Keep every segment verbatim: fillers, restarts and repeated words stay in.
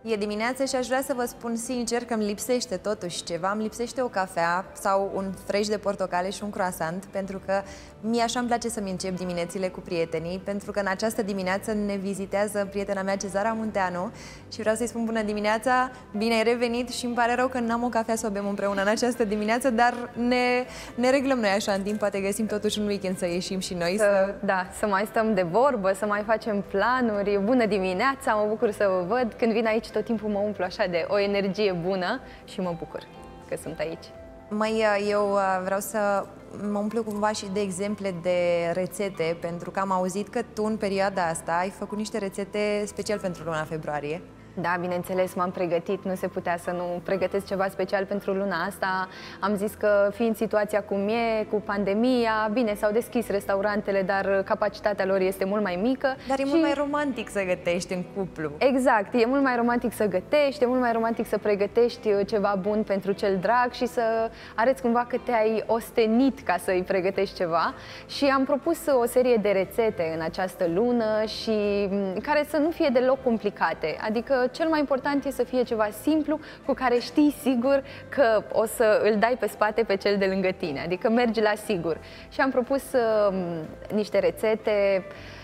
E dimineață și aș vrea să vă spun sincer că îmi lipsește totuși ceva. Îmi lipsește o cafea sau un fresh de portocale și un croissant, pentru că mie așa îmi place să-mi încep diminețile cu prietenii, pentru că în această dimineață ne vizitează prietena mea Cezara Munteanu și vreau să-i spun bună dimineața, bine ai revenit și îmi pare rău că n-am o cafea să o bem împreună în această dimineață, dar ne, ne reglăm noi așa în timp, poate găsim totuși un weekend să ieșim și noi. Să, să... Da, să mai stăm de vorbă, să mai facem planuri. Bună dimineața, mă bucur să vă văd. Când vin aici tot timpul mă umplu așa de o energie bună și mă bucur că sunt aici. Mai eu vreau să mă umplu cumva și de exemple de rețete, pentru că am auzit că tu în perioada asta ai făcut niște rețete special pentru luna februarie. Da, bineînțeles, m-am pregătit, nu se putea să nu pregătesc ceva special pentru luna asta. Am zis că, fiind situația cum e, cu pandemia, bine, s-au deschis restaurantele, dar capacitatea lor este mult mai mică. Dar e și... mult mai romantic să gătești în cuplu. Exact, e mult mai romantic să gătești, e mult mai romantic să pregătești ceva bun pentru cel drag și să arăți cumva că te-ai ostenit ca să-i pregătești ceva. Și am propus o serie de rețete în această lună și care să nu fie deloc complicate, adică cel mai important e să fie ceva simplu cu care știi sigur că o să îl dai pe spate pe cel de lângă tine, adică mergi la sigur. Și am propus uh, niște rețete,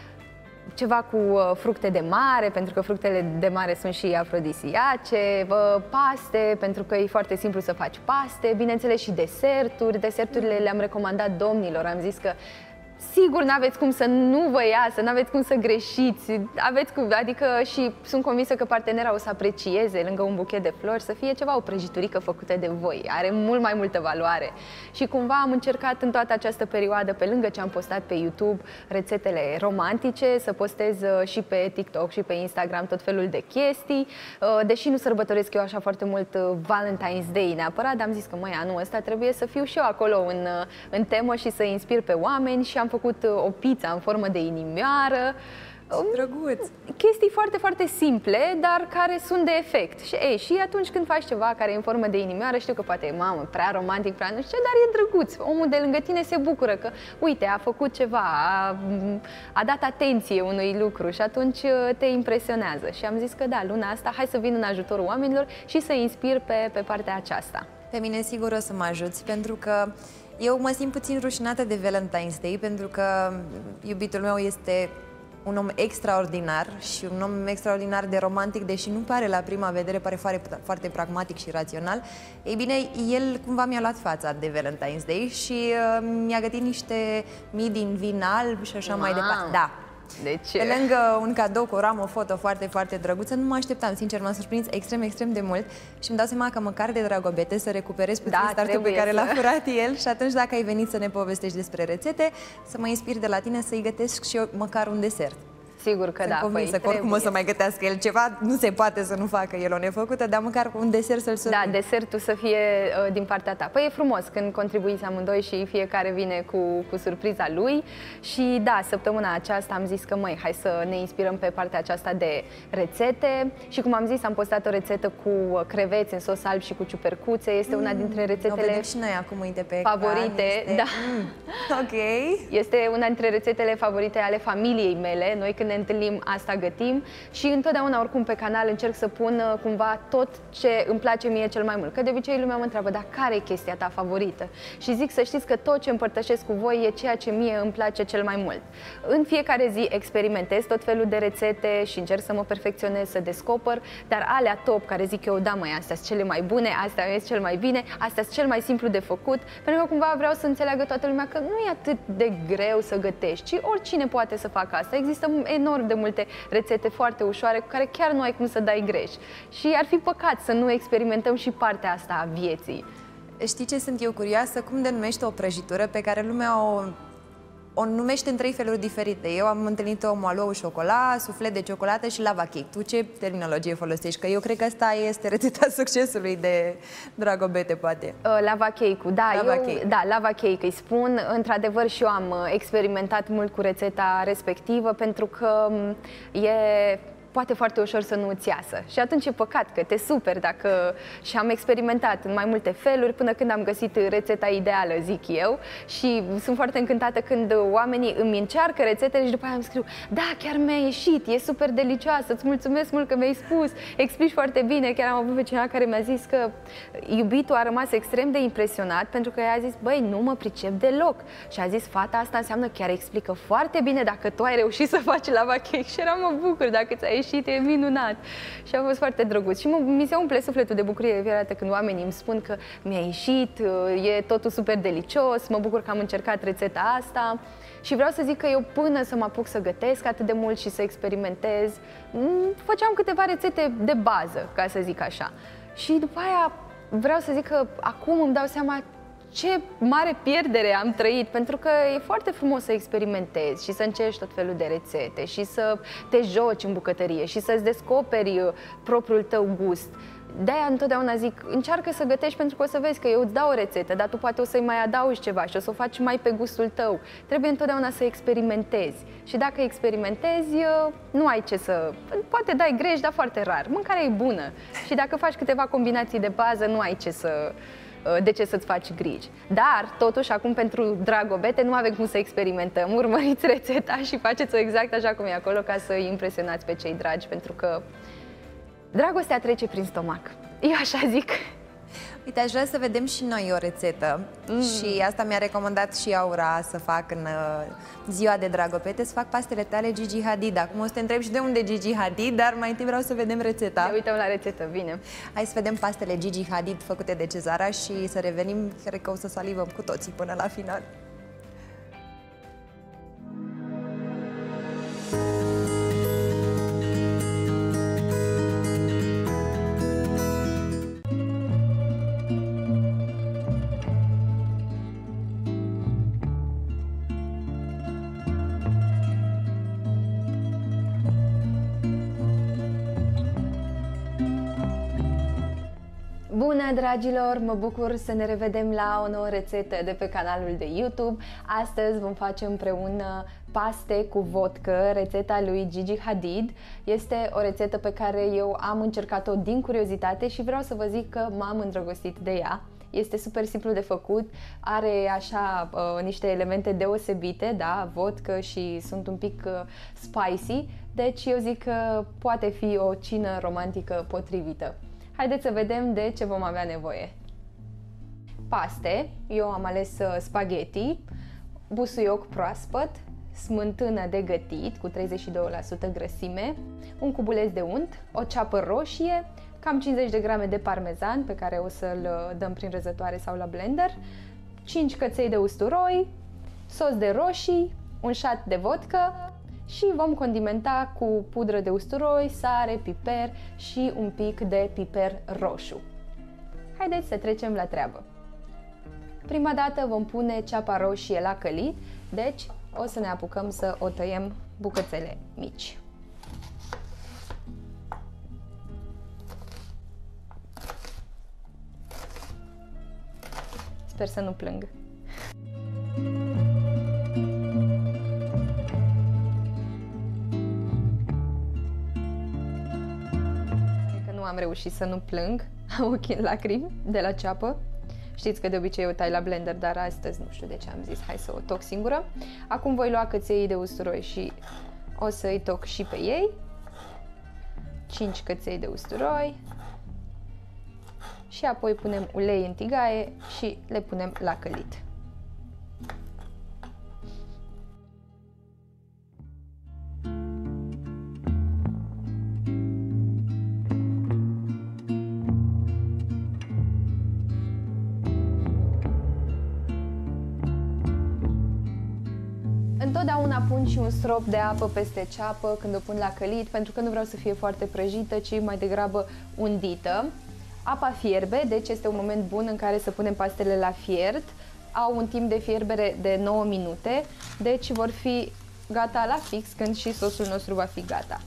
ceva cu uh, fructe de mare, pentru că fructele de mare sunt și afrodisiace, uh, paste, pentru că e foarte simplu să faci paste, bineînțeles și deserturi. Deserturile le-am recomandat domnilor, am zis că sigur n-aveți cum să nu vă iasă, n-aveți cum să greșiți, aveți cum, adică și sunt convinsă că partenera o să aprecieze lângă un buchet de flori, să fie ceva, o prăjiturică făcută de voi, are mult mai multă valoare. Și cumva am încercat în toată această perioadă, pe lângă ce am postat pe YouTube rețetele romantice, să postez și pe TikTok și pe Instagram tot felul de chestii, deși nu sărbătoresc eu așa foarte mult Valentine's Day neapărat, dar am zis că măi, anul ăsta trebuie să fiu și eu acolo în, în temă și să inspir pe oameni și am făcut o pizza în formă de inimioară. Drăguț! Chestii foarte, foarte simple, dar care sunt de efect. Și, ei, și atunci când faci ceva care e în formă de inimioară, știu că poate e, mamă, prea romantic, prea nu știu ce, dar e drăguț. Omul de lângă tine se bucură că, uite, a făcut ceva, a, a dat atenție unui lucru și atunci te impresionează. Și am zis că da, luna asta, hai să vin în ajutorul oamenilor și să inspir pe, pe partea aceasta. Pe mine sigur o să mă ajuți, pentru că eu mă simt puțin rușinată de Valentine's Day, pentru că iubitul meu este un om extraordinar și un om extraordinar de romantic, deși nu pare la prima vedere, pare foarte, foarte pragmatic și rațional. Ei bine, el cumva mi-a luat fața de Valentine's Day și uh, mi-a gătit niște mii din vin alb și așa wow. mai departe. Da. Deci... Pe lângă un cadou cu o ramă foto foarte, foarte drăguță, nu mă așteptam, sincer, m-a surprins extrem, extrem de mult și îmi dau seama că măcar de dragobete să recuperez puțin da, startul pe care să... l-a furat el și atunci dacă ai venit să ne povestești despre rețete, să mă inspir de la tine să-i gătesc și eu măcar un desert. Sigur că Sunt da, convinsă păi, că oricum o să mai gătească el ceva, nu se poate să nu facă el o nefăcută, dar măcar un desert să-l surprind. Da, desertul să fie uh, din partea ta. Păi e frumos când contribuiți amândoi și fiecare vine cu, cu surpriza lui. Și da, săptămâna aceasta am zis că măi, hai să ne inspirăm pe partea aceasta de rețete. Și cum am zis, am postat o rețetă cu creveți în sos alb și cu ciupercuțe. Este mm, una dintre rețetele și noi acum, uite, pe favorite. Este... Da. Mm, ok. Este una dintre rețetele favorite ale familiei mele. Noi când ne întâlnim, asta gătim și întotdeauna, oricum, pe canal încerc să pun cumva tot ce îmi place mie cel mai mult. Că de obicei lumea mă întreabă, dar care e chestia ta favorită? Și zic să știți că tot ce împărtășesc cu voi e ceea ce mie îmi place cel mai mult. În fiecare zi experimentez tot felul de rețete și încerc să mă perfecționez, să descoper, dar alea top, care zic eu, da măi, astea sunt cele mai bune, astea mi-e cel mai bine, astea sunt cel mai simplu de făcut, pentru că cumva vreau să înțeleagă toată lumea că nu e atât de greu să gătești, ci oricine poate să facă asta. Există enorm de multe rețete foarte ușoare cu care chiar nu ai cum să dai greș. Și ar fi păcat să nu experimentăm și partea asta a vieții. Știi ce sunt eu curioasă? Cum denumește o prăjitură pe care lumea o, o numește în trei feluri diferite? Eu am întâlnit-o moalou șocolat, suflet de ciocolată și lava cake. Tu ce terminologie folosești? Că eu cred că asta este rețeta succesului de dragobete, poate. Uh, lava cake-ul, da, lava eu, cake. da, lava cake îi spun. Într-adevăr și eu am experimentat mult cu rețeta respectivă pentru că e poate foarte ușor să nu îți iasă. Și atunci e păcat că te superi dacă... Și am experimentat în mai multe feluri până când am găsit rețeta ideală, zic eu. Și sunt foarte încântată când oamenii îmi încearcă rețetele și după aia îmi scriu: da, chiar mi-a ieșit, e super delicioasă, îți mulțumesc mult că mi-ai spus, explici foarte bine. Chiar am avut pe cineva care mi-a zis că iubitul a rămas extrem de impresionat pentru că i-a zis: băi, nu mă pricep deloc. Și a zis: fata asta înseamnă chiar explică foarte bine dacă tu ai reușit să faci lava cake. Și eram: mă bucur, dacă ți-a ieșit, e minunat. Și a fost foarte drăguț. Și mă, mi se umple sufletul de bucurie de fiecare dată când oamenii îmi spun că mi-a ieșit, e totul super delicios, mă bucur că am încercat rețeta asta. Și vreau să zic că eu, până să mă apuc să gătesc atât de mult și să experimentez, făceam câteva rețete de bază, ca să zic așa. Și după aia vreau să zic că acum îmi dau seama ce mare pierdere am trăit, pentru că e foarte frumos să experimentezi și să încerci tot felul de rețete și să te joci în bucătărie și să-ți descoperi propriul tău gust. De-aia întotdeauna zic, încearcă să gătești, pentru că o să vezi că eu îți dau o rețetă, dar tu poate o să-i mai adaugi ceva și o să o faci mai pe gustul tău. Trebuie întotdeauna să experimentezi. Și dacă experimentezi, nu ai ce să... Poate dai greș, dar foarte rar. Mâncarea e bună. Și dacă faci câteva combinații de bază, nu ai ce să... de ce să-ți faci griji. Dar, totuși, acum pentru Dragobete nu avem cum să experimentăm. Urmăriți rețeta și faceți-o exact așa cum e acolo, ca să îi impresionați pe cei dragi, pentru că dragostea trece prin stomac. Eu așa zic. Uite, aș vrea să vedem și noi o rețetă mm. și asta mi-a recomandat și Aura să fac în uh, ziua de Dragobete, să fac pastele tale Gigi Hadid. Acum o să te întreb și de unde Gigi Hadid, dar mai întâi vreau să vedem rețeta. Ne uităm la rețetă, bine. Hai să vedem pastele Gigi Hadid făcute de Cezara și să revenim, cred că o să salivăm cu toții până la final. Bună, dragilor! Mă bucur să ne revedem la o nouă rețetă de pe canalul de YouTube. Astăzi vom face împreună paste cu vodcă, rețeta lui Gigi Hadid. Este o rețetă pe care eu am încercat-o din curiozitate și vreau să vă zic că m-am îndrăgostit de ea. Este super simplu de făcut, are așa uh, niște elemente deosebite, da, vodcă și sunt un pic uh, spicy, deci eu zic că poate fi o cină romantică potrivită. Haideți să vedem de ce vom avea nevoie. Paste, eu am ales spaghetti, busuioc proaspăt, smântână de gătit cu treizeci și doi la sută grăsime, un cubuleț de unt, o ceapă roșie, cam cincizeci de grame de parmezan pe care o să-l dăm prin răzătoare sau la blender, cinci căței de usturoi, sos de roșii, un șat de vodcă și vom condimenta cu pudră de usturoi, sare, piper și un pic de piper roșu. Haideți să trecem la treabă. Prima dată vom pune ceapa roșie la călit, deci o să ne apucăm să o tăiem bucățele mici. Sper să nu plâng. Am reușit să nu plâng, am ochii în lacrimi de la ceapă. Știți că de obicei o tai la blender, dar astăzi nu știu de ce am zis, hai să o toc singură. Acum voi lua căței de usturoi și o să îi toc și pe ei. cinci căței de usturoi. Și apoi punem ulei în tigaie și le punem la călit. Întotdeauna pun și un strop de apă peste ceapă când o pun la călit, pentru că nu vreau să fie foarte prăjită, ci mai degrabă undită. Apa fierbe, deci este un moment bun în care să punem pastele la fiert. Au un timp de fierbere de nouă minute, deci vor fi gata la fix când și sosul nostru va fi gata.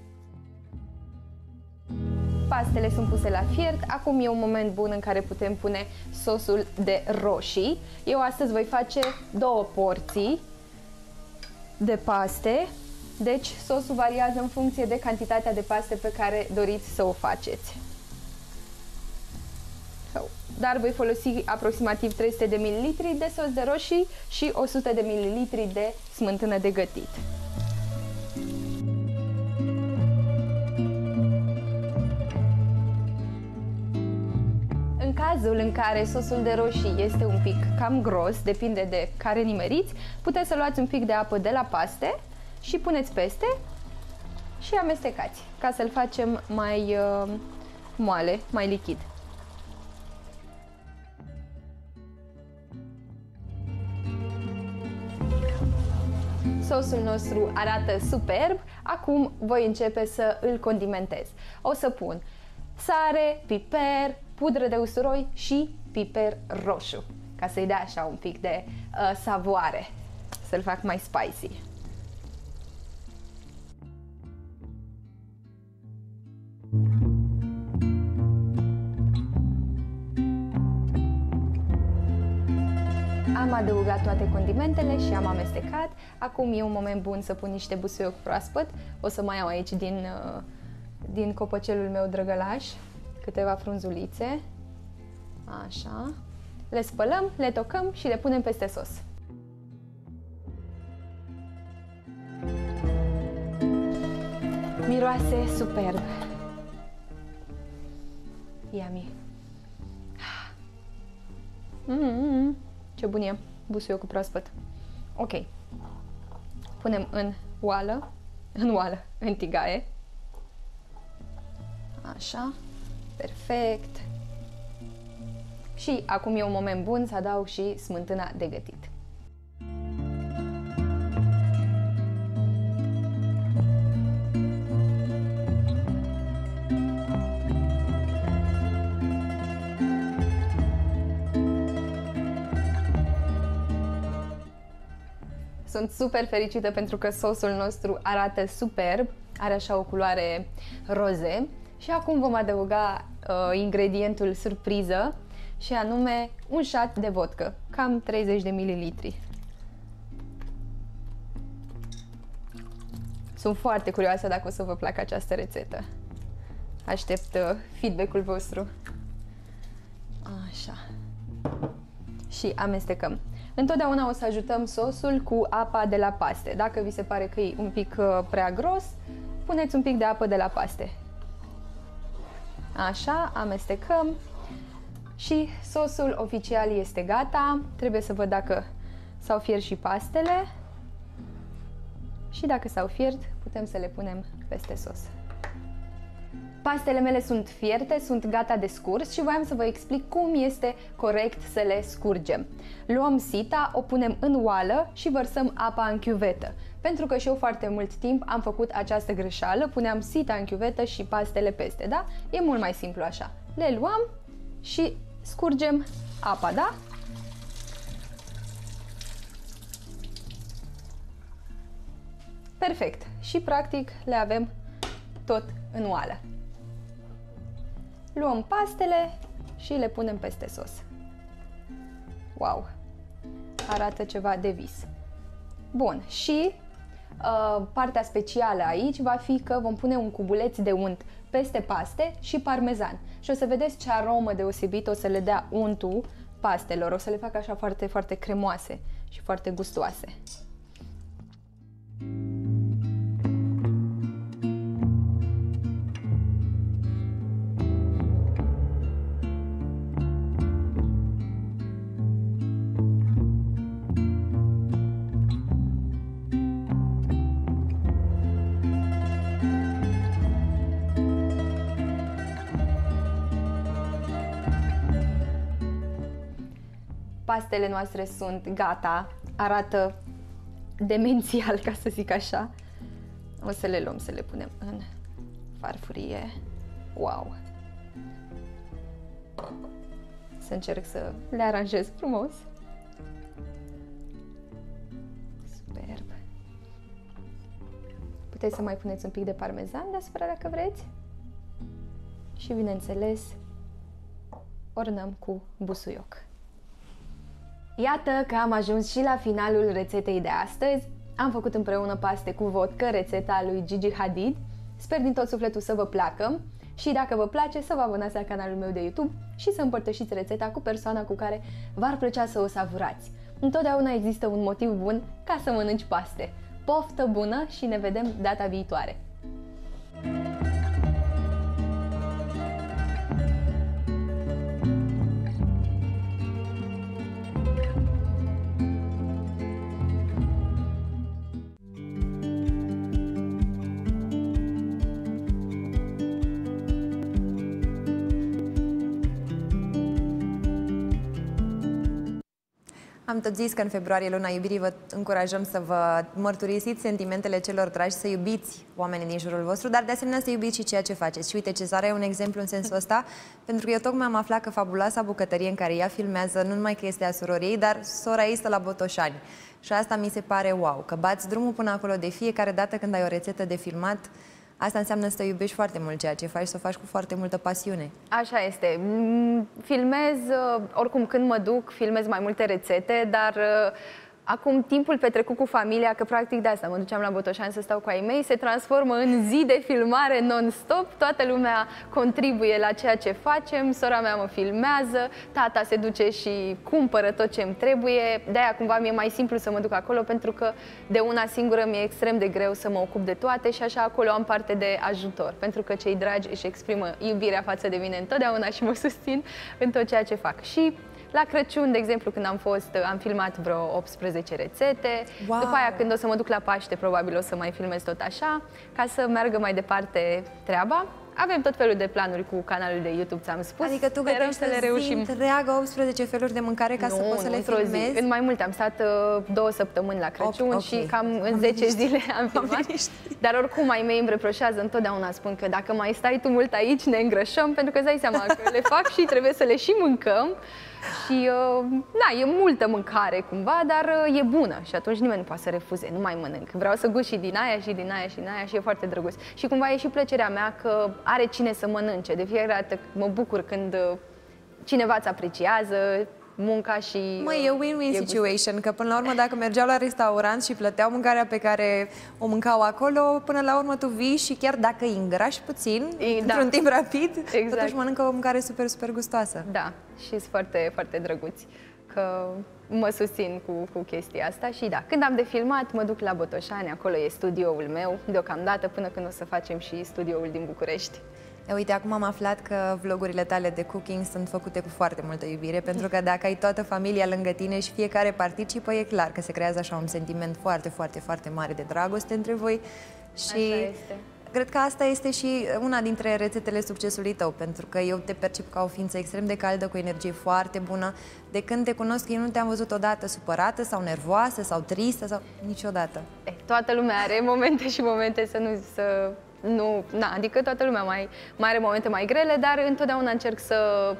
Pastele sunt puse la fiert, acum e un moment bun în care putem pune sosul de roșii. Eu astăzi voi face două porții de paste Deci sosul variază în funcție de cantitatea de paste pe care doriți să o faceți. Dar voi folosi aproximativ trei sute de mililitri de sos de roșii și o sută de mililitri de smântână de gătit. În cazul în care sosul de roșii este un pic cam gros, depinde de care nimeriți, puteți să luați un pic de apă de la paste și puneți peste și amestecați, ca să-l facem mai uh, moale, mai lichid. Sosul nostru arată superb, acum voi începe să îl condimentez. O să pun sare, piper, pudră de usturoi și piper roșu, ca să-i dea așa un pic de uh, savoare, să-l fac mai spicy. Am adăugat toate condimentele și am amestecat. Acum e un moment bun să pun niște busuioc proaspăt. O să mai iau aici din, uh, din copăcelul meu drăgălaș câteva frunzulițe. Așa. Le spălăm, le tocăm și le punem peste sos. Miroase superb. Yummy. Mm-hmm. Ce bun e busuiocul proaspăt. Ok. Punem în oală, în oală, în tigaie. Așa. Perfect. Și acum e un moment bun să adaug și smântâna de gătit. Sunt super fericită pentru că sosul nostru arată superb, are așa o culoare roze și acum vom adăuga uh, ingredientul surpriză și anume un șat de vodcă, cam treizeci de mililitri. Sunt foarte curioasă dacă o să vă placă această rețetă. Aștept uh, feedback-ul vostru. Așa. Și amestecăm. Întotdeauna o să ajutăm sosul cu apa de la paste. Dacă vi se pare că e un pic uh, prea gros, puneți un pic de apă de la paste. Așa, amestecăm și sosul oficial este gata. Trebuie să văd dacă s-au fiert și pastele și dacă s-au fiert, putem să le punem peste sos. Pastele mele sunt fierte, sunt gata de scurs și voiam să vă explic cum este corect să le scurgem. Luăm sita, o punem în oală și vărsăm apa în chiuvetă. Pentru că și eu foarte mult timp am făcut această greșeală, puneam sita în chiuvetă și pastele peste, da? E mult mai simplu așa. Le luăm și scurgem apa, da? Perfect. Și practic le avem tot în oală. Luăm pastele și le punem peste sos. Wow! Arată ceva de vis. Bun, și uh, partea specială aici va fi că vom pune un cubuleț de unt peste paste și parmezan. Și o să vedeți ce aromă deosebită o să le dea untul pastelor. O să le fac așa foarte, foarte cremoase și foarte gustoase. Pastele noastre sunt gata, arată demențial, ca să zic așa. O să le luăm, să le punem în farfurie. Wow! Să încerc să le aranjez frumos. Superb! Puteți să mai puneți un pic de parmezan deasupra dacă vreți. Și bineînțeles, ornăm cu busuioc. Iată că am ajuns și la finalul rețetei de astăzi. Am făcut împreună paste cu vodcă, rețeta lui Gigi Hadid. Sper din tot sufletul să vă placă și dacă vă place să vă abonați la canalul meu de YouTube și să împărtășiți rețeta cu persoana cu care v-ar plăcea să o savurați. Întotdeauna există un motiv bun ca să mănânci paste. Poftă bună și ne vedem data viitoare! Am tot zis că în februarie, luna iubirii, vă încurajăm să vă mărturisiți sentimentele celor dragi, să iubiți oamenii din jurul vostru, dar de asemenea să iubiți și ceea ce faceți. Și uite, Cezara e un exemplu în sensul ăsta, pentru că eu tocmai am aflat că fabuloasa bucătărie în care ea filmează, nu numai că este a sororei ei, dar sora ei stă la Botoșani. Și asta mi se pare wow, că bați drumul până acolo de fiecare dată când ai o rețetă de filmat. Asta înseamnă să iubești foarte mult ceea ce faci, să o faci cu foarte multă pasiune. Așa este. Filmez, oricum când mă duc, filmez mai multe rețete, dar acum timpul petrecut cu familia, că practic de asta mă duceam la Botoșani să stau cu ai mei, se transformă în zi de filmare non-stop, toată lumea contribuie la ceea ce facem, sora mea mă filmează, tata se duce și cumpără tot ce îmi trebuie, de-aia cumva mi-e mai simplu să mă duc acolo, pentru că de una singură mi-e extrem de greu să mă ocup de toate și așa acolo am parte de ajutor, pentru că cei dragi își exprimă iubirea față de mine întotdeauna și mă susțin în tot ceea ce fac. Și la Crăciun, de exemplu, când am fost, am filmat vreo optsprezece rețete. Wow. După aia, când o să mă duc la Paște, probabil o să mai filmez tot așa, ca să meargă mai departe treaba. Avem tot felul de planuri cu canalul de YouTube, ți-am spus. Adică tu gătești să le reușim. Întreagă optsprezece feluri de mâncare ca nu, să poți să le filmezi? Zi. În mai multe. Am stat uh, două săptămâni la Crăciun okay. și cam în zece zile am filmat. Dar oricum, ai mei îmi reproșează, întotdeauna spun că dacă mai stai tu mult aici, ne îngrășăm, pentru că îți dai seama că le fac și trebuie să le și mâncăm. Și, uh, da, e multă mâncare cumva, dar uh, e bună și atunci nimeni nu poate să refuze, nu mai mănânc. Vreau să gust și din aia și din aia și din aia și e foarte drăguț. Și cumva e și plăcerea mea că are cine să mănânce. De fiecare dată mă bucur când uh, cineva îți apreciază munca și... Măi, e win-win situation, că până la urmă dacă mergeau la restaurant și plăteau mâncarea pe care o mâncau acolo, până la urmă tu vii și chiar dacă îi îngrași puțin, da. într-un timp rapid, exact. Totuși mănâncă o mâncare super, super gustoasă. Da, și sunt foarte, foarte drăguți că mă susțin cu, cu chestia asta și da, când am de filmat mă duc la Botoșani, acolo e studioul meu, deocamdată, până când o să facem și studioul din București. Uite, acum am aflat că vlogurile tale de cooking sunt făcute cu foarte multă iubire, pentru că dacă ai toată familia lângă tine și fiecare participă, e clar că se creează așa un sentiment foarte, foarte, foarte mare de dragoste între voi și cred că asta este și una dintre rețetele succesului tău, pentru că eu te percip ca o ființă extrem de caldă, cu o energie foarte bună. De când te cunosc, eu nu te-am văzut odată supărată sau nervoasă sau tristă sau niciodată. E, toată lumea are momente și momente să nu... Să... Nu, na, adică toată lumea mai, mai are momente mai grele, dar întotdeauna încerc să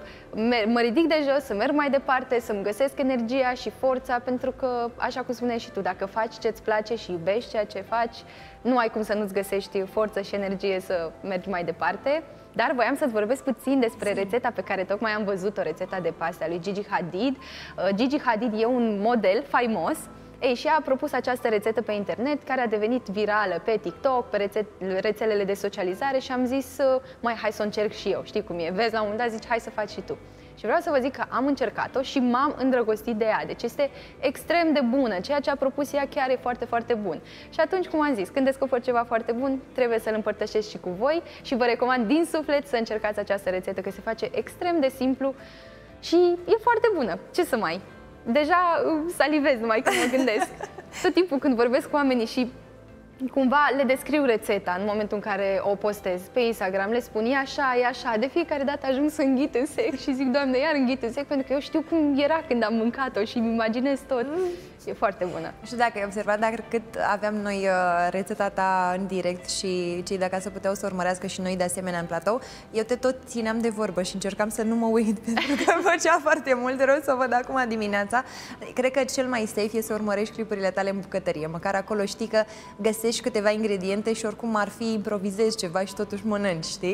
mă ridic de jos, să merg mai departe, să-mi găsesc energia și forța, pentru că, așa cum spuneai și tu, dacă faci ce-ți place și iubești ceea ce faci, nu ai cum să nu-ți găsești forță și energie să mergi mai departe. Dar voiam să-ți vorbesc puțin despre rețeta pe care tocmai am văzut-o, rețeta de paste a lui Gigi Hadid. Gigi Hadid e un model faimos. Ei, și a propus această rețetă pe internet, care a devenit virală pe TikTok, pe rețet, rețelele de socializare și am zis, mai hai să o încerc și eu, știi cum e, vezi, la un moment dat zici, hai să faci și tu. Și vreau să vă zic că am încercat-o și m-am îndrăgostit de ea, deci este extrem de bună, ceea ce a propus ea chiar e foarte, foarte bun. Și atunci, cum am zis, când descoperi ceva foarte bun, trebuie să-l împărtășesc și cu voi și vă recomand din suflet să încercați această rețetă, că se face extrem de simplu și e foarte bună. Ce să mai... Deja salivez numai când mă gândesc. Tot timpul când vorbesc cu oamenii și cumva le descriu rețeta în momentul în care o postez pe Instagram, le spun e așa, e așa, de fiecare dată ajung să înghit în sec și zic, Doamne, iar înghit în sec, pentru că eu știu cum era când am mâncat-o și îmi imaginez tot. Mm. E foarte bună. Nu știu dacă ai observat, dar cât aveam noi uh, rețeta ta în direct și cei de acasă puteau să urmărească și noi de asemenea în platou, eu te tot țineam de vorbă și încercam să nu mă uit, pentru că îmi făcea foarte mult rău să o văd acum dimineața. Cred că cel mai safe e să urmărești clipurile tale în bucătărie, măcar acolo știi că găsești câteva ingrediente și oricum ar fi improvizezi ceva și totuși mănânci, știi?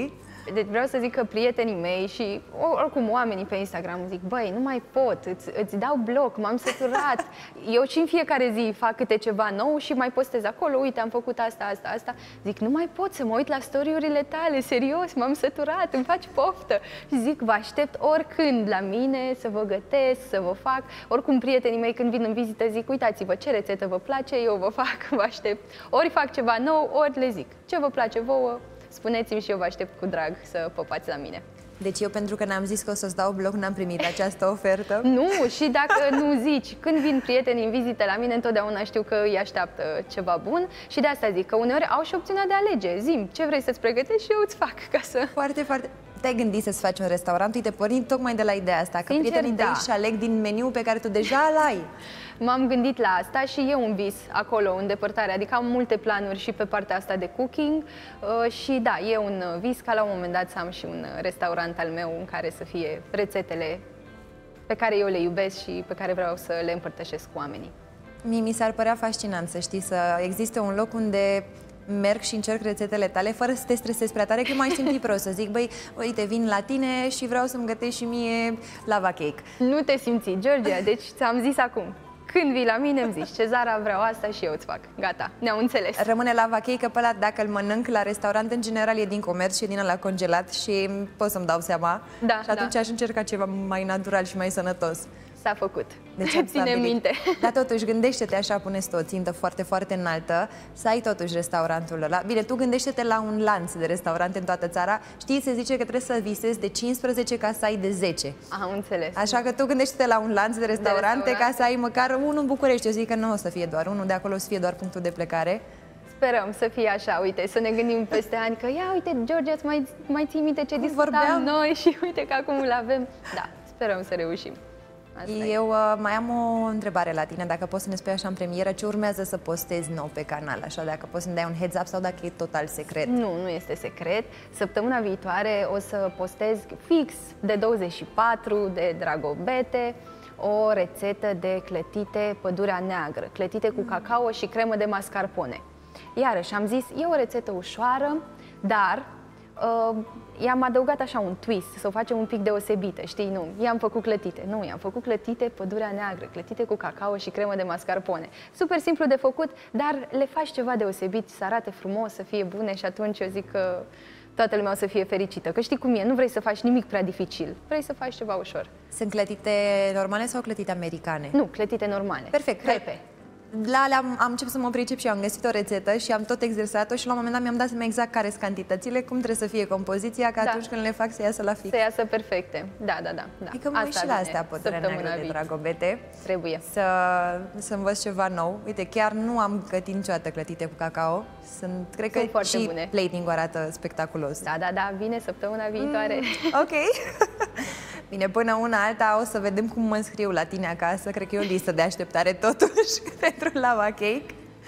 Deci vreau să zic că prietenii mei și oricum oamenii pe Instagram zic, băi, nu mai pot, îți, îți dau bloc, m-am săturat. Eu și în fiecare zi fac câte ceva nou și mai postez acolo, uite, am făcut asta, asta, asta. Zic, nu mai pot să mă uit la story-urile tale, serios, m-am săturat, îmi faci poftă. Și zic, vă aștept oricând la mine să vă gătesc, să vă fac. Oricum prietenii mei când vin în vizită zic, uitați-vă ce rețetă vă place, eu vă fac, vă aștept. Ori fac ceva nou, ori le zic, ce vă place vouă, spuneți-mi și eu vă aștept cu drag să păpați la mine. Deci eu, pentru că n-am zis că o să-ți dau bloc, n-am primit această ofertă. Nu, și dacă nu zici, când vin prietenii în vizită la mine, întotdeauna știu că îi așteaptă ceva bun și de asta zic că uneori au și opțiunea de a alege. Zi-mi ce vrei să-ți pregătești și eu îți fac ca să... Foarte, foarte... Te-ai gândit să-ți faci un restaurant? Uite, pornind tocmai de la ideea asta, că Sincer, prietenii da. tăi și aleg din meniu pe care tu deja îl ai. M-am gândit la asta și e un vis acolo, în depărtare, adică am multe planuri și pe partea asta de cooking uh, și da, e un vis ca la un moment dat să am și un restaurant al meu în care să fie rețetele pe care eu le iubesc și pe care vreau să le împărtășesc cu oamenii. Mie mi s-ar părea fascinant să știi, să existe un loc unde merg și încerc rețetele tale fără să te stresezi prea tare, că mai simți prost să zic, băi, uite, vin la tine și vreau să-mi gătești și mie lava cake. Nu te simți, Georgia, deci ți-am zis acum. Când vii la mine îmi zici, Cezara, vreau asta și eu îți fac. Gata, ne-am înțeles. Rămâne lava cake, că pe ăla, dacă îl mănânc la restaurant, în general e din comerț și e din ăla congelat și pot să-mi dau seama. Da, și atunci da. aș încerca ceva mai natural și mai sănătos. S-a făcut. Deci ține minte. Dar totuși, gândește-te așa, pune-ți o țintă foarte, foarte înaltă, să ai totuși restaurantul ăla. Bine, tu gândește-te la un lanț de restaurante în toată țara. Știi, se zice că trebuie să visezi de cincisprezece ca să ai de zece. Am înțeles. Așa că tu gândește-te la un lanț de restaurante, de restaurant. Ca să ai măcar unul în București. Eu zic că nu o să fie doar unul, de acolo o să fie doar punctul de plecare. Sperăm să fie așa, uite, să ne gândim peste ani că ia, uite, Georgia, îți mai, mai ții minte ce discutam noi și uite că acum îl avem. Da, sperăm să reușim. Asta Eu uh, mai am o întrebare la tine, dacă poți să ne spui așa în premieră ce urmează să postezi nou pe canal, așa, dacă poți să-mi dai un heads up sau dacă e total secret. Nu, nu este secret. Săptămâna viitoare o să postez fix de douăzeci și patru de dragobete o rețetă de clătite pădurea neagră, clătite cu cacao și cremă de mascarpone. Iarăși am zis, e o rețetă ușoară, dar uh, i-am adăugat așa un twist, să o facem un pic deosebită, știi, nu, i-am făcut clătite, nu, i-am făcut clătite pădurea neagră, clătite cu cacao și cremă de mascarpone. Super simplu de făcut, dar le faci ceva deosebit, să arate frumos, să fie bune și atunci eu zic că toată lumea o să fie fericită. Că știi cum e, nu vrei să faci nimic prea dificil, vrei să faci ceva ușor. Sunt clătite normale sau clătite americane? Nu, clătite normale. Perfect. Crepe. La alea am, am început să mă pricep și am găsit o rețetă și am tot exersat-o și la un moment dat mi-am dat seama exact care sunt cantitățile, cum trebuie să fie compoziția, ca Da. atunci când le fac să iasă la fix. Să iasă perfecte. Da, da, da. da. Adică mă uit și la astea, pădurea neagră de dragobete. Trebuie. Să, să învăț ceva nou. Uite, chiar nu am gătit niciodată clătite cu cacao. Sunt, cred Sunt că foarte și bune. plating-ul arată spectaculos. Da, da, da, vine săptămâna viitoare. Mm, ok. Bine, până una alta o să vedem cum mă înscriu la tine acasă. Cred că e o listă de așteptare totuși pentru lava cake.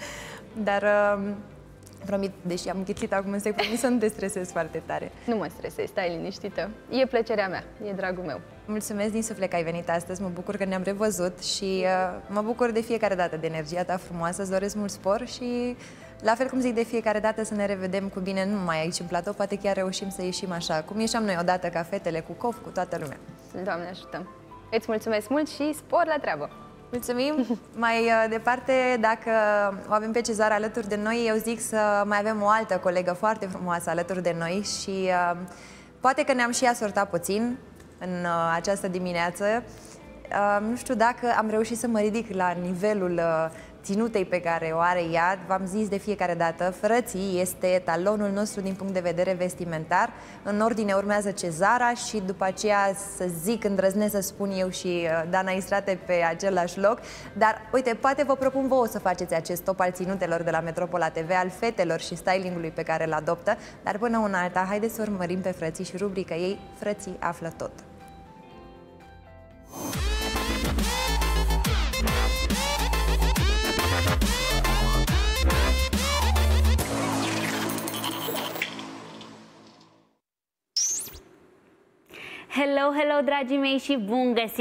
Dar uh, promit, deși am înghițit acum în sec, promit să nu te stresezi foarte tare. Nu mă stresezi, stai liniștită. E plăcerea mea, e dragul meu. Mulțumesc din suflet că ai venit astăzi, mă bucur că ne-am revăzut și uh, mă bucur de fiecare dată de energia ta frumoasă, îți doresc mult spor și la fel cum zic de fiecare dată să ne revedem cu bine, nu numai aici în platou, poate chiar reușim să ieșim așa, cum ieșeam noi odată ca fetele, cu cof, cu toată lumea. Doamne ajută! Îți mulțumesc mult și spor la treabă! Mulțumim! Mai uh, departe, dacă o avem pe Cezara alături de noi, eu zic să mai avem o altă colegă foarte frumoasă alături de noi și uh, poate că ne-am și asortat puțin în uh, această dimineață. Uh, nu știu dacă am reușit să mă ridic la nivelul uh, ținutei pe care o are ea. V-am zis de fiecare dată, frății este etalonul nostru din punct de vedere vestimentar. În ordine urmează Cezara și după aceea să zic, îndrăznesc să spun eu și uh, Dana Istrate pe același loc. Dar uite, poate vă propun vouă să faceți acest top al ținutelor de la Metropola T V, al fetelor și stylingului pe care îl adoptă. Dar până una alta, haideți să urmărim pe frății și rubrica ei Frății află tot. Hello, hello, dragii mei și bun găsit!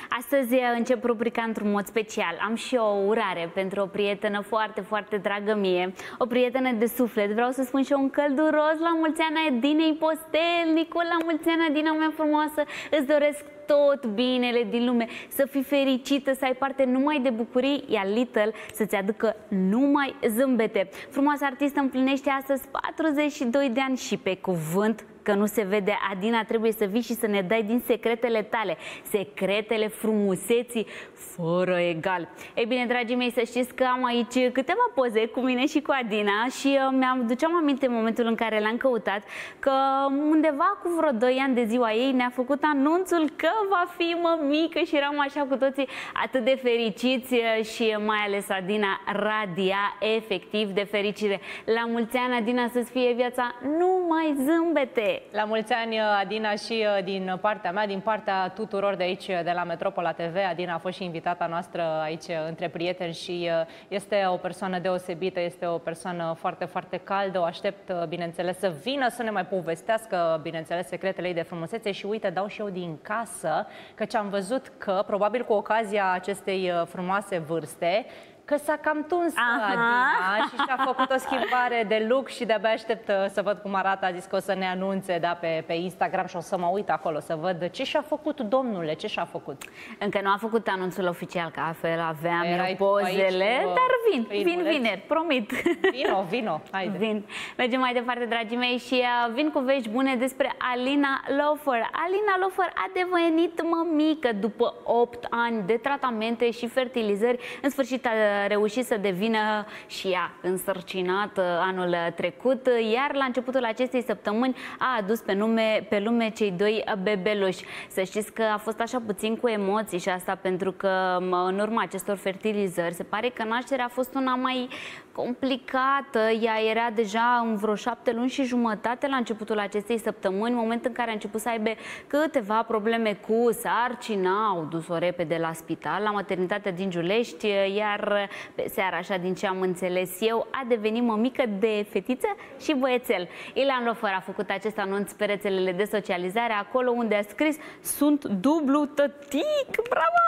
Astăzi încep rubrica într-un mod special. Am și o urare pentru o prietenă foarte, foarte dragă mie, o prietenă de suflet. Vreau să spun și eu un călduros la mulți ani Adinei Postelnicu, la mulți ani, Adina mea frumoasă, îți doresc tot binele din lume, să fii fericită, să ai parte numai de bucurii, iar Little să-ți aducă numai zâmbete. Frumoasa artistă împlinește astăzi patruzeci și doi de ani și pe cuvânt că nu se vede, Adina, trebuie să vii și să ne dai din secretele tale, secretele frumuseții fără egal. Ei bine, dragii mei, să știți că am aici câteva poze cu mine și cu Adina și uh, mi-am duceam aminte în momentul în care l-am căutat că undeva cu vreo doi ani de ziua ei ne-a făcut anunțul că va fi mămică și eram așa cu toții atât de fericiți și mai ales Adina radia efectiv de fericire. La mulți ani, Adina, să-ți fie viața numai zâmbete! La mulți ani, Adina, și din partea mea, din partea tuturor de aici, de la Metropola T V. Adina a fost și invitata noastră aici între prieteni și este o persoană deosebită, este o persoană foarte, foarte caldă. O aștept, bineînțeles, să vină să ne mai povestească, bineînțeles, secretele ei de frumusețe și uite, dau și eu din casă, căci am văzut că, probabil cu ocazia acestei frumoase vârste, că s-a cam tuns Adina și și-a făcut o schimbare de look și de-abia aștept să văd cum arată. A zis că o să ne anunțe, da, pe, pe Instagram și o să mă uit acolo să văd ce și-a făcut, domnule, ce și-a făcut. Încă nu a făcut anunțul oficial, că altfel aveam eu pozele, aici, dar vin, vin vineri, promit. Vino, vino, haide. Vin. Mergem mai departe, dragii mei, și uh, vin cu vești bune despre Alina Lofer. Alina Lofer a devenit mămică după opt ani de tratamente și fertilizări. În sfârșit a reușit să devină și ea însărcinată anul trecut, iar la începutul acestei săptămâni a adus pe, nume, pe lume cei doi bebeluși. Să știți că a fost așa puțin cu emoții și asta pentru că în urma acestor fertilizări se pare că nașterea a fost una mai complicată. Ea era deja în vreo șapte luni și jumătate la începutul acestei săptămâni, moment în care a început să aibă câteva probleme cu sarcina. Au dus-o repede la spital, la maternitatea din Giulești, iar pe seara, așa din ce am înțeles eu, a devenit mămică de fetiță și băiețel. Ilan Lofer a făcut acest anunț pe rețelele de socializare, acolo unde a scris: "Sunt dublu tătic, bravo!"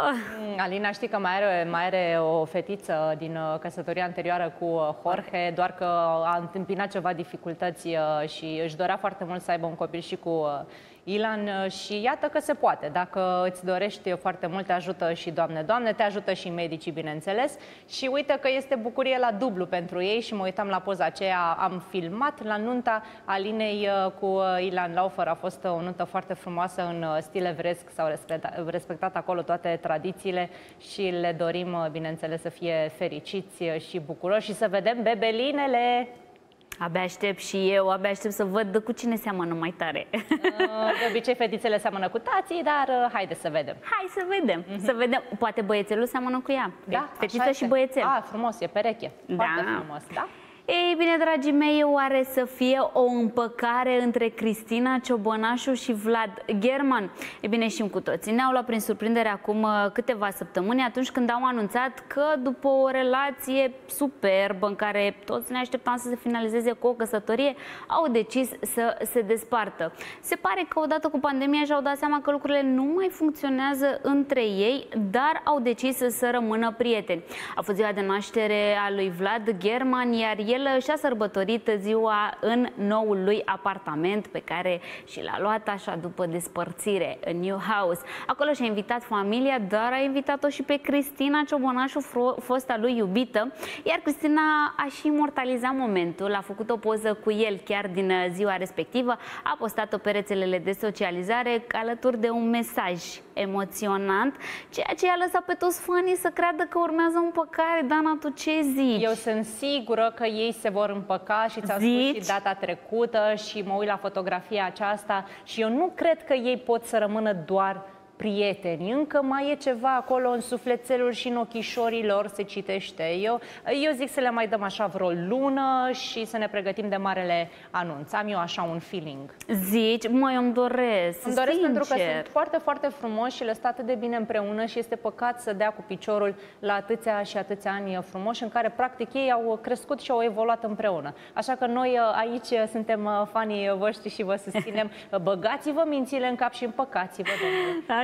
Alina, știi că mai are, mai are o fetiță din căsătoria anterioară cu Jorge, doar că a întâmpinat ceva dificultăți și își dorea foarte mult să aibă un copil și cu Ilan și iată că se poate. Dacă îți dorești foarte mult, te ajută și Doamne, Doamne, te ajută și medicii, bineînțeles. Și uite că este bucurie la dublu pentru ei și mă uitam la poza aceea, am filmat la nunta Alinei cu Ilan Lofer. A fost o nuntă foarte frumoasă în stil evresc, s-au respectat, respectat acolo toate tradițiile și le dorim, bineînțeles, să fie fericiți și bucuroși și să vedem bebelinele. Abia aștept și eu, abia aștept să văd cu cine seamănă mai tare. De obicei, fetițele seamănă cu tații, dar haide să vedem. Hai să vedem, mm-hmm. să vedem. Poate băiețelul seamănă cu ea. Da, fetiță și băiețel. Ah, frumos, e pereche. Foarte da. frumos, da? Ei bine, dragii mei, oare să fie o împăcare între Cristina Ciobănașu și Vlad German? Ei bine, știm cu toții. Ne-au luat prin surprindere acum câteva săptămâni, atunci când au anunțat că după o relație superbă în care toți ne așteptam să se finalizeze cu o căsătorie, au decis să se despartă. Se pare că odată cu pandemia și-au dat seama că lucrurile nu mai funcționează între ei, dar au decis să rămână prieteni. A fost ziua de naștere a lui Vlad German, iar el și-a sărbătorit ziua în noul lui apartament pe care și l-a luat așa după despărțire, în New House. Acolo și-a invitat familia, dar a invitat-o și pe Cristina Ciobănașu, fosta lui iubită, iar Cristina a și imortalizat momentul, a făcut o poză cu el chiar din ziua respectivă, a postat-o pe rețelele de socializare alături de un mesaj emoționant, ceea ce i-a lăsat pe toți fanii să creadă că urmează o împăcare. Dana, tu ce zici? Eu sunt sigură că ei se vor împăca și ți-am spus și data trecută și mă uit la fotografia aceasta și eu nu cred că ei pot să rămână doar prieteni. Încă mai e ceva acolo în sufletelul și în ochișorii lor, se citește. Eu, eu zic să le mai dăm așa vreo lună și să ne pregătim de marele anunț. Am eu așa un feeling. Zici? Măi, îmi doresc, Îmi doresc sincer. pentru că sunt foarte, foarte frumoși și le stă atât de bine împreună și este păcat să dea cu piciorul la atâția și atâția ani frumoși în care practic ei au crescut și au evoluat împreună. Așa că noi aici suntem fanii voștri și vă susținem. Băgați-vă mințile în cap și împăcați-vă, domnule.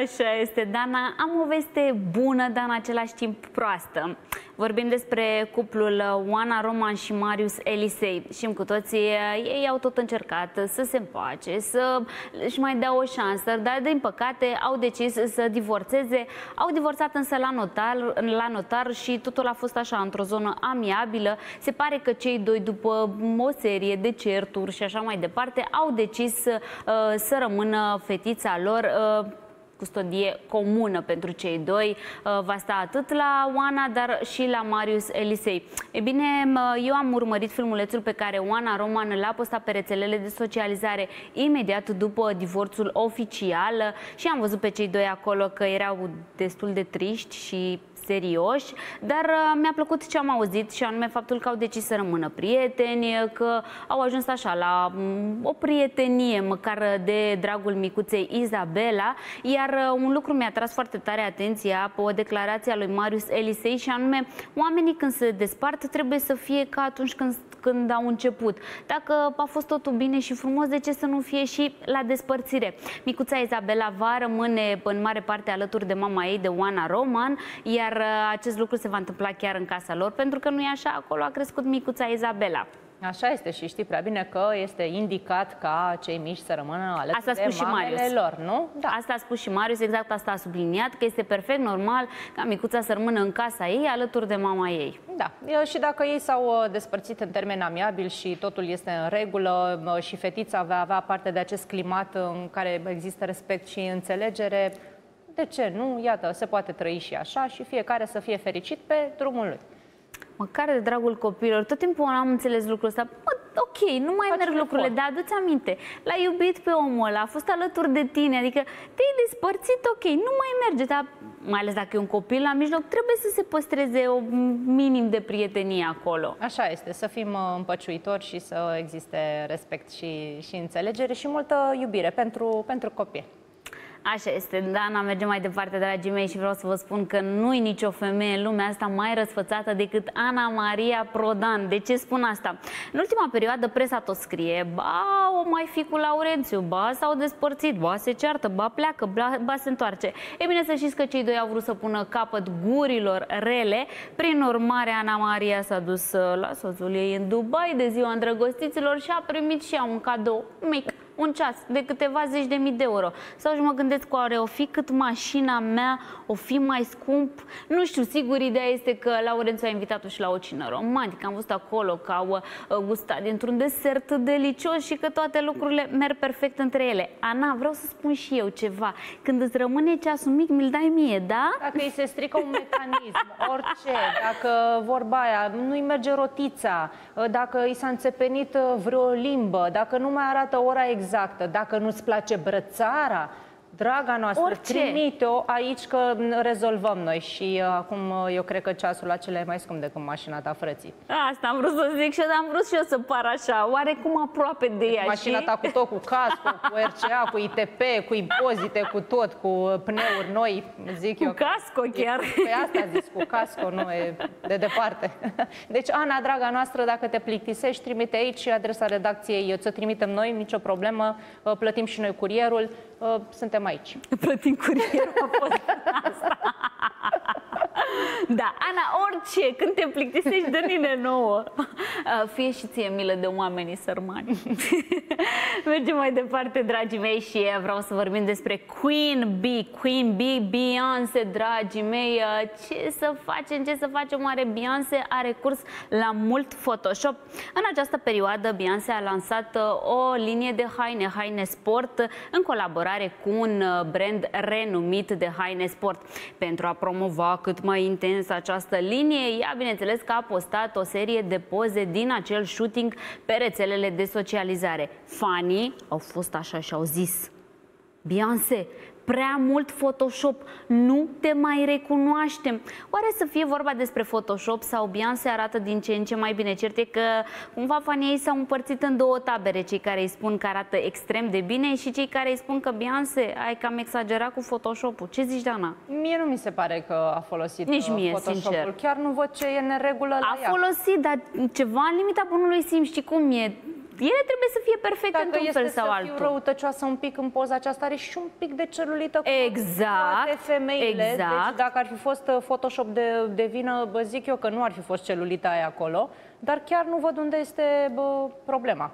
Așa este, Dana. Am o veste bună, dar în același timp proastă. Vorbim despre cuplul Oana Roman și Marius Elisei. Știm cu toții, ei au tot încercat să se împace, să își mai dea o șansă, dar din păcate au decis să divorțeze. Au divorțat însă la notar, la notar și totul a fost așa, într-o zonă amiabilă. Se pare că cei doi, după o serie de certuri și așa mai departe, au decis uh, să rămână fetița lor. Uh, custodie comună pentru cei doi. Va sta atât la Oana, dar și la Marius Elisei. E bine, eu am urmărit filmulețul pe care Oana Roman l-a postat pe rețelele de socializare imediat după divorțul oficial și am văzut pe cei doi acolo că erau destul de triști și serioși, dar uh, mi-a plăcut ce am auzit și anume faptul că au decis să rămână prieteni, că au ajuns așa la um, o prietenie măcar de dragul micuței Izabela, iar uh, un lucru mi-a tras foarte tare atenția pe o declarație a lui Marius Elisei și anume oamenii când se despart trebuie să fie ca atunci când când au început. Dacă a fost totul bine și frumos, de ce să nu fie și la despărțire? Micuța Izabela va rămâne în mare parte alături de mama ei, de Oana Roman, iar acest lucru se va întâmpla chiar în casa lor, pentru că nu e așa, acolo a crescut micuța Izabela. Așa este și știi prea bine că este indicat ca cei mici să rămână alături asta a spus de mamele și lor, nu? Da. Asta a spus și Marius, exact asta a subliniat, că este perfect normal ca micuța să rămână în casa ei alături de mama ei. Da, și dacă ei s-au despărțit în termeni amiabili și totul este în regulă și fetița va avea parte de acest climat în care există respect și înțelegere, de ce nu? Iată, se poate trăi și așa și fiecare să fie fericit pe drumul lui. Măcar de dragul copiilor, tot timpul am înțeles lucrul ăsta. Bă, ok, nu mai Faci merg lucrurile, dar adu-ți aminte, l-ai iubit pe omul ăla, a fost alături de tine, adică te-ai despărțit, ok, nu mai merge, dar mai ales dacă e un copil la mijloc, trebuie să se păstreze o minim de prietenie acolo. Așa este, să fim împăciuitori și să existe respect și, și înțelegere și multă iubire pentru, pentru copii. Așa este, Dana, mergem mai departe, dragii mei, și vreau să vă spun că nu-i nicio femeie în lumea asta mai răsfățată decât Ana Maria Prodan. De ce spun asta? În ultima perioadă presa tot scrie, ba, o mai fi cu Laurențiu, ba, s-au despărțit, ba, se ceartă, ba, pleacă, ba, ba, se întoarce. E bine să știți că cei doi au vrut să pună capăt gurilor rele. Prin urmare, Ana Maria s-a dus la soțul ei în Dubai de ziua îndrăgostiților și a primit și ea un cadou mic. Un ceas de câteva zeci de mii de euro. Sau și mă gândesc, oare o fi cât mașina mea, o fi mai scump? Nu știu, sigur, ideea este că Laurențiu a invitat-o și la o cină romantică. Am văzut acolo că au uh, gustat dintr-un desert delicios și că toate lucrurile merg perfect între ele. Ana, vreau să spun și eu ceva. Când îți rămâne ceasul mic, mi-l dai mie, da? Dacă îi se strică un mecanism, orice, dacă vorba aia, nu-i merge rotița, dacă îi s-a înțepenit vreo limbă, dacă nu mai arată ora exactă, exactă. Dacă nu-ți place brățara, draga noastră, trimite-o aici că rezolvăm noi. Și uh, acum uh, eu cred că ceasul acela e mai scump decât mașina ta, frății. Asta am vrut să zic și am vrut și eu să par așa, oarecum aproape de ea. Mașina și... ta cu tot, cu casco, cu R C A, cu I T P, cu impozite, cu tot, cu pneuri noi, zic cu eu. Cu casco chiar. Păi asta zis, cu casco, nu e de departe. Deci, Ana, draga noastră, dacă te plictisești, trimite aici adresa redacției, ți-o trimitem noi, nicio problemă, plătim și noi curierul, suntem aici. Plătim curierul, a fost asta. Da, Ana, orice, când te plictisești, dă-ne nouă. Fie și ție milă de oamenii sărmani. Mergem mai departe, dragii mei, și vreau să vorbim despre Queen Bee. Queen Bee, Beyoncé, dragii mei. Ce să facem, ce să facem? Oare Beyoncé a recurs la mult Photoshop. În această perioadă, Beyoncé a lansat o linie de haine, haine sport, în colaborare cu un brand renumit de haine sport. Pentru a promova cât mai intens această linie, ea, bineînțeles, că a postat o serie de poze din acel shooting pe rețelele de socializare. Fanii au fost așa și au zis: Beyoncé, prea mult Photoshop, nu te mai recunoaștem. Oare să fie vorba despre Photoshop sau Beyoncé arată din ce în ce mai bine? Cert e că cumva fanii ei s-au împărțit în două tabere, cei care îi spun că arată extrem de bine și cei care îi spun că Beyoncé, ai cam exagerat cu Photoshop-ul. Ce zici, Dana? Mie nu mi se pare că a folosit Nici mie, Photoshop-ul. sincer. Chiar nu văd ce e în neregulă la A ea. folosit, dar ceva în limita bunului simț. Știi cum e? ele trebuie să fie perfecte într-un fel sau altul. altul. Dacă este să fiu răutăcioasă un pic în poza aceasta, are și un pic de celulită cu exact, toate femeile. exact. Deci dacă ar fi fost Photoshop de, de vină, bă, zic eu că nu ar fi fost celulita aia acolo, dar chiar nu văd unde este bă, problema.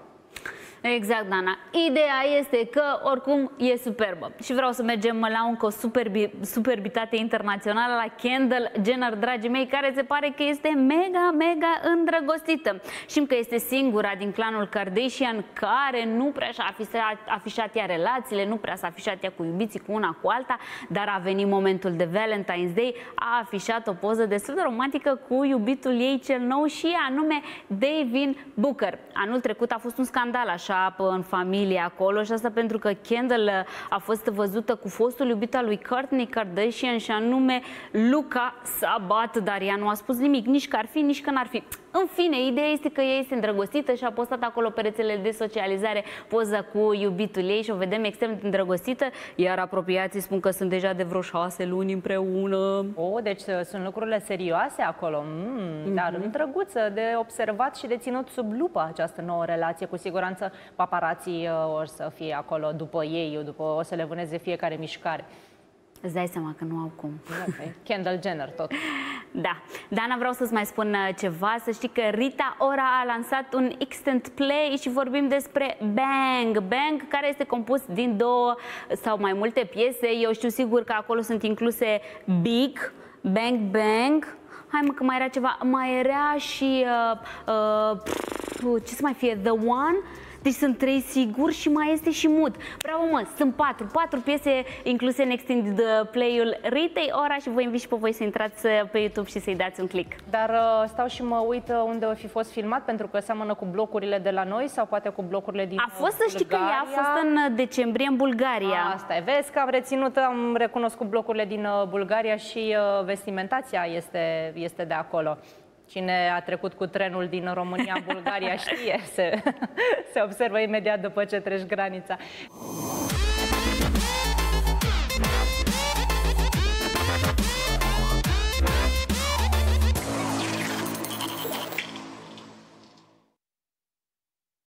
Exact, Dana. Ideea este că oricum e superbă. Și vreau să mergem la încă o superbi, superbitate internațională, la Kendall Jenner, dragii mei, care se pare că este mega, mega îndrăgostită. Știm că este singura din clanul Kardashian care nu prea și-a afișat, afișat ea relațiile, nu prea s-a afișat ea cu iubiții, cu una cu alta, dar a venit momentul de Valentine's Day, a afișat o poză destul de romantică cu iubitul ei cel nou și anume Devin Booker. Anul trecut a fost un scandal așa în familie acolo și asta pentru că Kendall a fost văzută cu fostul iubit al lui Kourtney Kardashian și anume Luka Sabbat, dar ea nu a spus nimic, nici că ar fi, nici că n-ar fi. În fine, ideea este că ea este îndrăgostită și a postat acolo pe rețelele de socializare poza cu iubitul ei și o vedem extrem de îndrăgostită, iar apropiații spun că sunt deja de vreo șase luni împreună. O, deci sunt lucrurile serioase acolo, mm, mm-hmm. dar drăguță de observat și de ținut sub lupă această nouă relație. Cu siguranță paparații uh, or să fie acolo după ei, după, o să le vâneze fiecare mișcare. Îți dai seama că nu au cum. Okay. Kendall Jenner tot. Da. Dana, vreau să-ți mai spun ceva. Să știi că Rita Ora a lansat un instant play și vorbim despre Bang. Bang, care este compus din două sau mai multe piese. Eu știu sigur că acolo sunt incluse Big, Bang Bang. Hai mă, că mai era ceva. Mai era și... Uh, uh, ce să mai fie? The One? Deci sunt trei sigur și mai este și Mood. Bravo, mă, sunt patru. Patru piese incluse în extended play-ul Ritei Ora și vă invit și pe voi să intrați pe YouTube și să-i dați un click. Dar uh, stau și mă uit unde o fi fost filmat, pentru că seamănă cu blocurile de la noi sau poate cu blocurile din A fost, Bulgaria. Să știi că ea a fost în decembrie în Bulgaria. Asta e. Vezi că am reținut, am recunoscut blocurile din Bulgaria și uh, vestimentația este, este de acolo. Cine a trecut cu trenul din România în Bulgaria știe, se, se observă imediat după ce treci granița.